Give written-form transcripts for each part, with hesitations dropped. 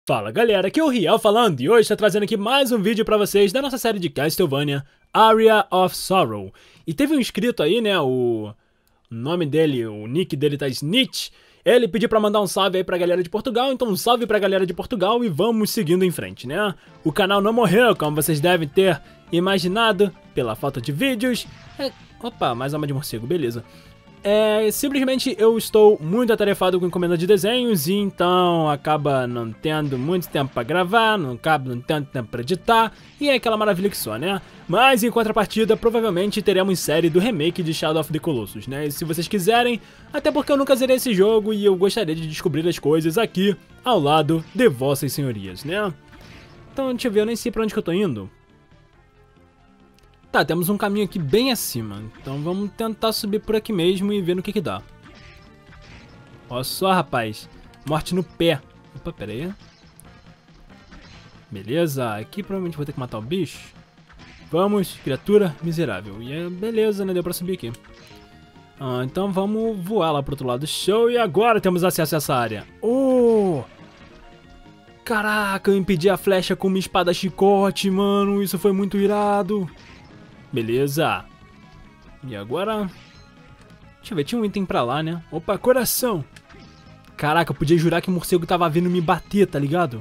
Fala galera, aqui é o Riel falando e hoje estou trazendo aqui mais um vídeo pra vocês da nossa série de Castlevania Aria of Sorrow. E teve um inscrito aí, né, o nome dele, o nick dele tá Snitch. Ele pediu pra mandar um salve aí pra galera de Portugal, então um salve pra galera de Portugal e vamos seguindo em frente, né? O canal não morreu, como vocês devem ter imaginado, pela falta de vídeos. Opa, mais alma de morcego, beleza. Simplesmente eu estou muito atarefado com encomenda de desenhos e então acaba não tendo muito tempo pra gravar, não tendo tempo pra editar e é aquela maravilha que só, né? Mas em contrapartida, provavelmente teremos série do remake de Shadow of the Colossus, né? E se vocês quiserem, até porque eu nunca zerei esse jogo e eu gostaria de descobrir as coisas aqui ao lado de vossas senhorias, né? Então deixa eu ver, eu nem sei pra onde que eu tô indo. Tá, temos um caminho aqui bem acima, então vamos tentar subir por aqui mesmo e ver no que dá. Olha só, rapaz, morte no pé. Opa, pera aí. Beleza, aqui provavelmente vou ter que matar o bicho. Vamos, criatura miserável. E beleza, né, deu pra subir aqui. Então vamos voar lá pro outro lado. Show, e agora temos acesso a essa área. Caraca, eu impedi a flecha com uma espada chicote, mano, isso foi muito irado. Beleza. E agora? Deixa eu ver, tinha um item pra lá, né? Opa, coração. Caraca, eu podia jurar que o morcego tava vindo me bater, tá ligado?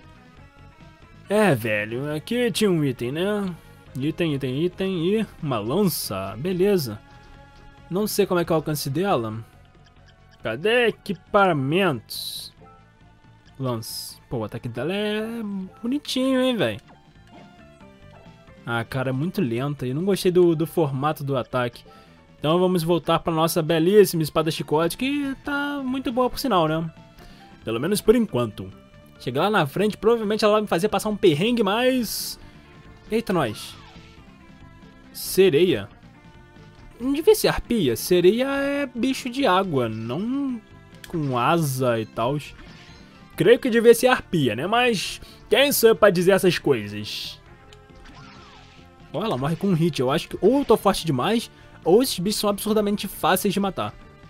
Velho, aqui tinha um item, né? Item e uma lança, beleza. Não sei como é que é o alcance dela. Cadê equipamentos? Lança. Pô, o ataque dela é bonitinho, hein, velho? Cara, é muito lenta e não gostei do formato do ataque. Então vamos voltar para nossa belíssima espada chicote, que tá muito boa por sinal, né? Pelo menos por enquanto. Chegar lá na frente, provavelmente ela vai me fazer passar um perrengue, mas... Eita, nós. Sereia. Não devia ser arpia. Sereia é bicho de água, não com asa e tal. Creio que devia ser arpia, né? Mas quem sou eu pra dizer essas coisas? Olha, ela morre com um hit. Eu acho que ou eu tô forte demais, ou esses bichos são absurdamente fáceis de matar.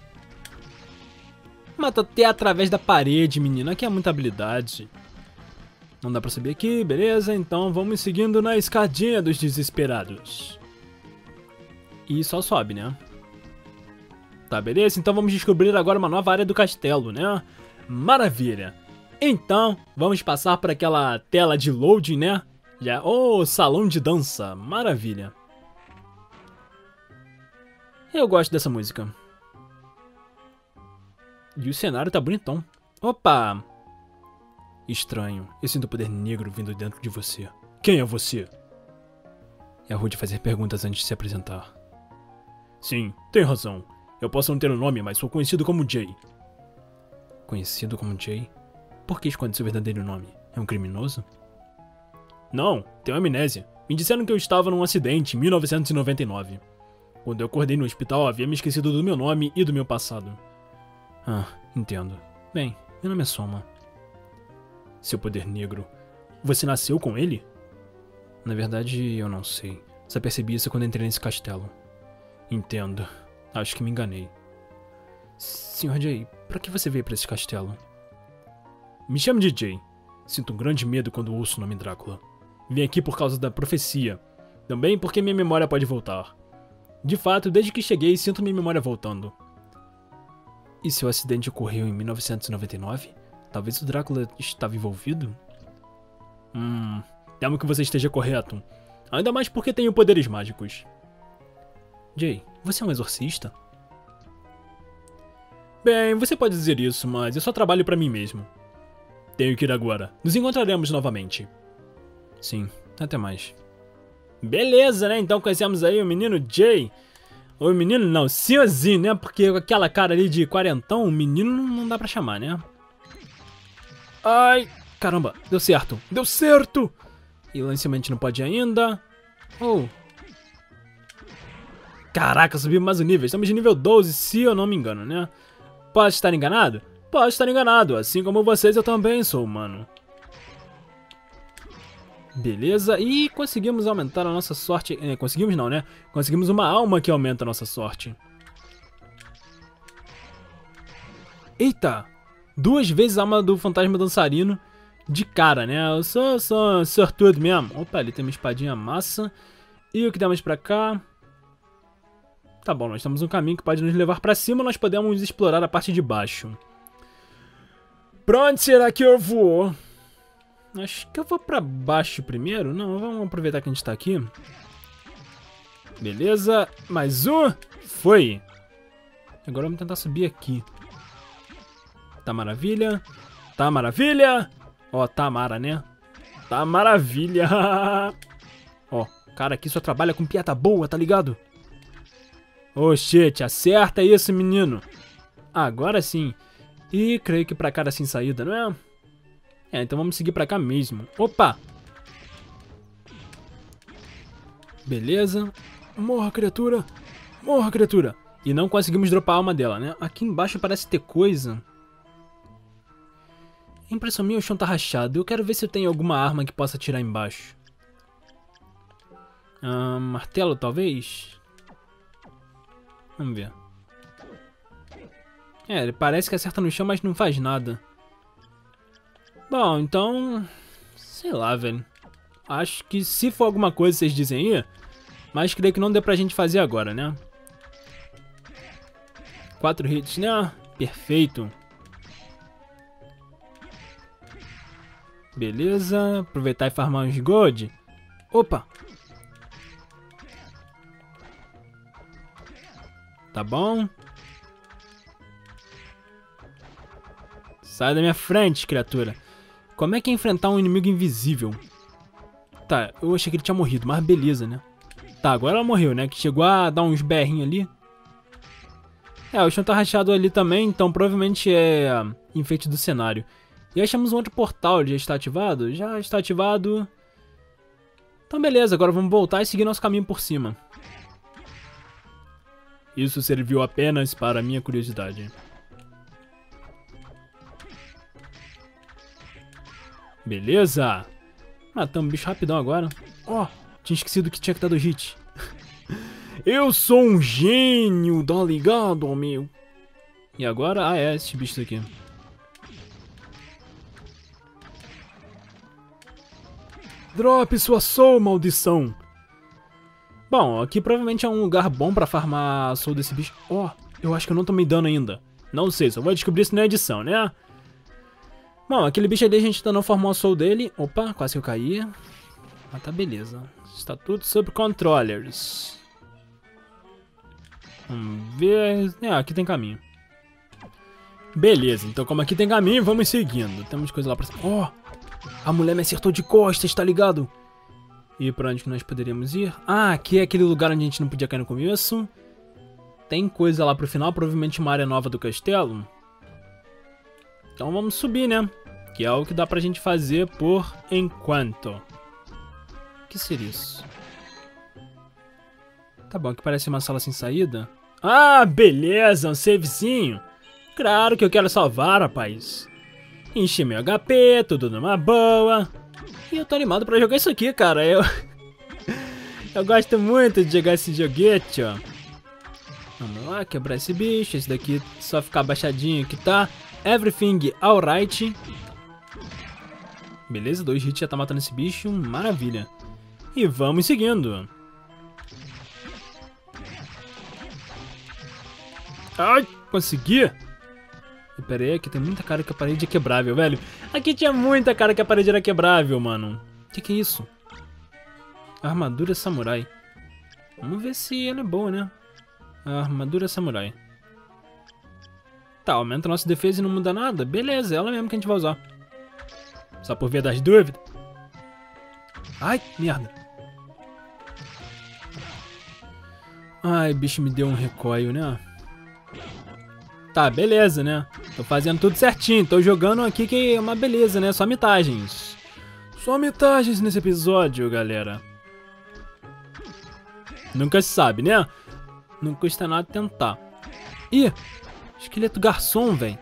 Mata até através da parede, menino. Aqui é muita habilidade. Não dá pra subir aqui, beleza. Então vamos seguindo na escadinha dos desesperados. E só sobe, né? Tá, beleza. Então vamos descobrir agora uma nova área do castelo, né? Maravilha. Então, vamos passar por aquela tela de loading, né? Salão de dança, maravilha. Eu gosto dessa música. E o cenário tá bonitão. Opa! Estranho, eu sinto o poder negro vindo dentro de você. Quem é você? É rude fazer perguntas antes de se apresentar. Sim, tem razão. Eu posso não ter um nome, mas sou conhecido como Jay. Conhecido como Jay? Por que esconde seu verdadeiro nome? É um criminoso? Não, tenho amnésia. Me disseram que eu estava num acidente em 1999. Quando eu acordei no hospital, havia me esquecido do meu nome e do meu passado. Entendo. Bem, meu nome é Soma. Seu poder negro. Você nasceu com ele? Na verdade, eu não sei. Só percebi isso quando entrei nesse castelo. Entendo. Acho que me enganei. Sr. Jay, pra que você veio pra esse castelo? Me chame de Jay. Sinto um grande medo quando ouço o nome Drácula. Vim aqui por causa da profecia. Também porque minha memória pode voltar. De fato, desde que cheguei, sinto minha memória voltando. E seu acidente ocorreu em 1999? Talvez o Drácula estava envolvido? Temo que você esteja correto. Ainda mais porque tenho poderes mágicos. Jay, você é um exorcista? Bem, você pode dizer isso, mas eu só trabalho pra mim mesmo. Tenho que ir agora. Nos encontraremos novamente. Sim, até mais. Beleza, né? Então conhecemos aí o menino Jay. O menino não, senhorzinho, né? Porque com aquela cara ali de quarentão, o menino não dá pra chamar, né? Ai, caramba, deu certo. Deu certo! E lá em cima a gente não pode ir ainda. Caraca, subimos mais um nível. Estamos de nível 12, se eu não me engano, né? Pode estar enganado? Pode estar enganado. Assim como vocês, eu também sou humano. Beleza, e conseguimos aumentar a nossa sorte. Conseguimos não, né? Conseguimos uma alma que aumenta a nossa sorte. Eita! 2 vezes a alma do fantasma dançarino. de cara, né? Eu sou sortudo mesmo. Opa, ali tem uma espadinha massa. E o que temos pra cá? Tá bom, nós temos um caminho que pode nos levar pra cima. Nós podemos explorar a parte de baixo. Pra onde será que eu vou? Acho que eu vou pra baixo primeiro. Não, vamos aproveitar que a gente tá aqui. Beleza, mais um. Foi. Agora vamos tentar subir aqui. Tá maravilha. Tá maravilha. Ó, tá mara, né? Tá maravilha. Ó, cara aqui só trabalha com piada boa, tá ligado? Ô, shit, acerta isso, menino. Agora sim. E creio que pra cá era sem saída, não é? É, então vamos seguir pra cá mesmo. Opa! Beleza. Morra, criatura. Morra, criatura. E não conseguimos dropar a alma dela, né? Aqui embaixo parece ter coisa. Impressão minha, o chão tá rachado. Eu quero ver se eu tenho alguma arma que possa atirar embaixo. Martelo, talvez? Vamos ver. É, ele parece que acerta no chão, mas não faz nada. Bom, então... sei lá, velho. Acho que se for alguma coisa, vocês dizem aí. Mas creio que não dê pra gente fazer agora, né? 4 hits, né? Perfeito. Beleza. Aproveitar e farmar uns gold. Opa! Tá bom. Sai da minha frente, criatura. Como é que é enfrentar um inimigo invisível? Tá, eu achei que ele tinha morrido, mas beleza, né? Tá, agora ela morreu, né? Que chegou a dar uns berrinhos ali. É, o chão tá rachado ali também, então provavelmente é enfeite do cenário. E achamos um outro portal, ele já está ativado? Já está ativado. Então beleza, agora vamos voltar e seguir nosso caminho por cima. Isso serviu apenas para a minha curiosidade. Beleza. Matamos o bicho rapidão agora. Ó, tinha esquecido que tinha que dar do hit. Eu sou um gênio, tá ligado, meu? E agora? Ah, é, esse bicho aqui. Drop sua soul, maldição. Bom, aqui provavelmente é um lugar bom pra farmar a soul desse bicho. Ó, eu acho que eu não tomei dano ainda. Não sei, só vou descobrir isso na edição, né? Bom, aquele bicho ali a gente ainda não formou a soul dele. Opa, quase que eu caí. Mas tá beleza. Está tudo sob controllers. Vamos ver... É, aqui tem caminho. Beleza, então como aqui tem caminho, vamos seguindo. Temos coisa lá pra cima. Ó, a mulher me acertou de costas, tá ligado? E pra onde que nós poderíamos ir? Ah, aqui é aquele lugar onde a gente não podia cair no começo. Tem coisa lá pro final, provavelmente uma área nova do castelo. Então vamos subir, né? Que é o que dá pra gente fazer por enquanto. O que seria isso? Tá bom, aqui parece uma sala sem saída. Ah, beleza, um savezinho. Claro que eu quero salvar, rapaz. Enchi meu HP, tudo numa boa. E eu tô animado pra jogar isso aqui, cara. Eu gosto muito de jogar esse joguete, ó. Vamos lá, quebrar esse bicho. Esse daqui só ficar abaixadinho que tá. Everything alright. Beleza, 2 hits já tá matando esse bicho. Maravilha. E vamos seguindo. Ai, consegui. Pera aí, aqui tem muita cara que a parede é quebrável, velho. Aqui tinha muita cara que a parede era quebrável, mano. Que é isso? Armadura samurai. Vamos ver se ela é boa, né? Armadura samurai. Tá, aumenta a nossa defesa e não muda nada. Beleza, é ela mesmo que a gente vai usar. Só por via das dúvidas. Ai, merda. Ai, bicho me deu um recoil, né? Tá, beleza, né? Tô fazendo tudo certinho. Tô jogando aqui que é uma beleza, né? Só mitagens. Só mitagens nesse episódio, galera. Nunca se sabe, né? Não custa nada tentar. Ih! Esqueleto garçom, velho.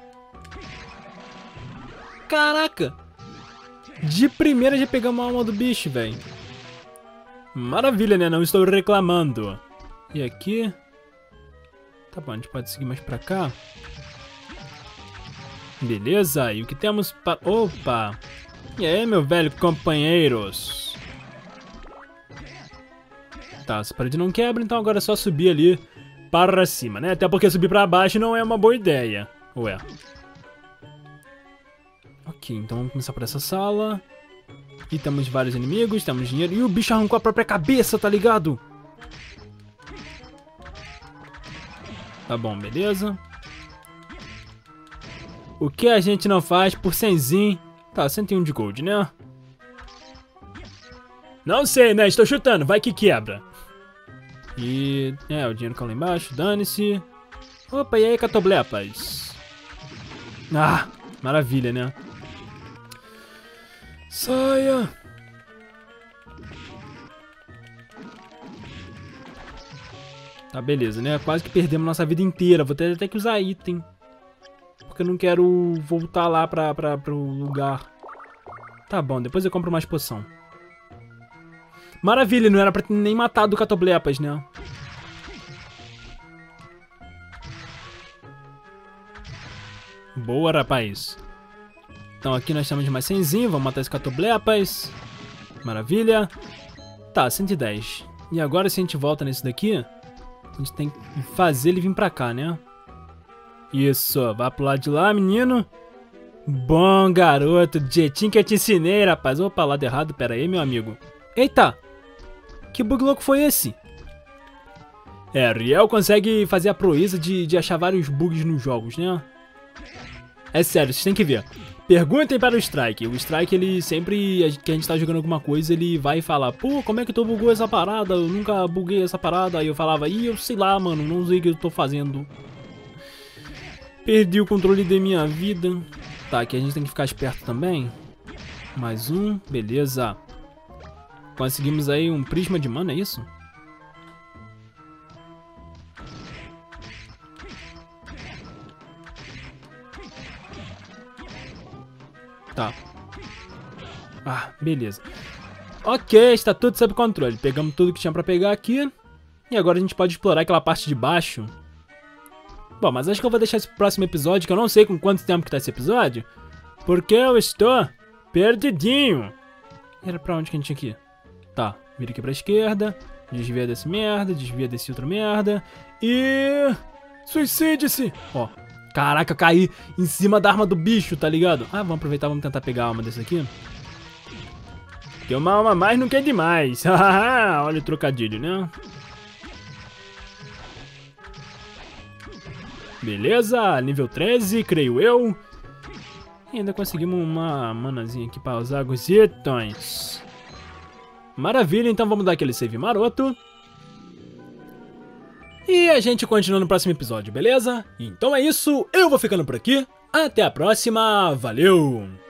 Caraca! De primeira já pegamos a alma do bicho, velho. Maravilha, né? Não estou reclamando. E aqui... Tá bom, a gente pode seguir mais pra cá. Beleza, e o que temos para... Opa! E aí, meu velho companheiros? Tá, essa parede não quebra, então agora é só subir ali para cima, né? Até porque subir para baixo não é uma boa ideia. Ué. Ok, então vamos começar por essa sala. E temos vários inimigos, temos dinheiro. E o bicho arrancou a própria cabeça, tá ligado? Tá bom, beleza. O que a gente não faz por 100zinho? Tá, 101 de gold, né? Não sei, né? Estou chutando, vai que quebra. E... o dinheiro caiu lá embaixo, dane-se. Opa, e aí, catoblepas? Ah, maravilha, né? Saia! Tá, beleza, né? Quase que perdemos nossa vida inteira. Vou ter até que usar item. Porque eu não quero voltar lá pro lugar. Tá bom, depois eu compro mais poção. Maravilha, não era pra ter nem matado o catoblepas, né? Boa, rapaz. Então aqui nós temos mais 100zinho. Vamos matar esse catoblepas. Maravilha. Tá, 110. E agora se a gente volta nesse daqui, a gente tem que fazer ele vir pra cá, né? Isso, vai pro lado de lá, menino. Bom, garoto. Do jeitinho que eu te ensinei, rapaz. Opa, lado errado. Pera aí, meu amigo. Eita. Que bug louco foi esse? Riel consegue fazer a proeza de achar vários bugs nos jogos, né? É sério, vocês têm que ver. Perguntem para o Strike. O Strike, ele sempre que a gente tá jogando alguma coisa, ele vai falar: pô, como é que tu bugou essa parada? Eu nunca buguei essa parada. Aí eu falava: ih, eu sei lá, mano, não sei o que eu tô fazendo. Perdi o controle de minha vida. Tá, aqui a gente tem que ficar esperto também. Mais um, beleza. Conseguimos aí um prisma de mana, é isso? Tá. Ah, beleza. Ok, está tudo sob controle. Pegamos tudo que tinha pra pegar aqui. E agora a gente pode explorar aquela parte de baixo. Bom, mas acho que eu vou deixar esse próximo episódio, que eu não sei com quanto tempo que tá esse episódio. Porque eu estou perdidinho. Era pra onde que a gente tinha que ir? Tá, vira aqui pra esquerda. Desvia desse merda, desvia desse outro merda. E... suicide-se! Ó. Caraca, eu caí em cima da arma do bicho, tá ligado? Ah, vamos aproveitar, vamos tentar pegar a alma desse aqui. Que uma alma a mais não quer demais. Olha o trocadilho, né? Beleza, nível 13, creio eu. E ainda conseguimos uma manazinha aqui para usar os itens. Maravilha, então vamos dar aquele save maroto. E a gente continua no próximo episódio, beleza? Então é isso, eu vou ficando por aqui. Até a próxima, valeu!